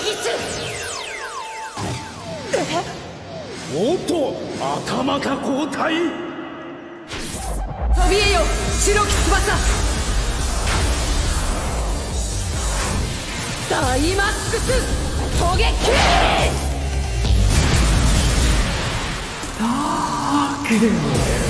おっと、頭が交代。 見えよ白き翼。ダイマックストゲキス。 ダーク。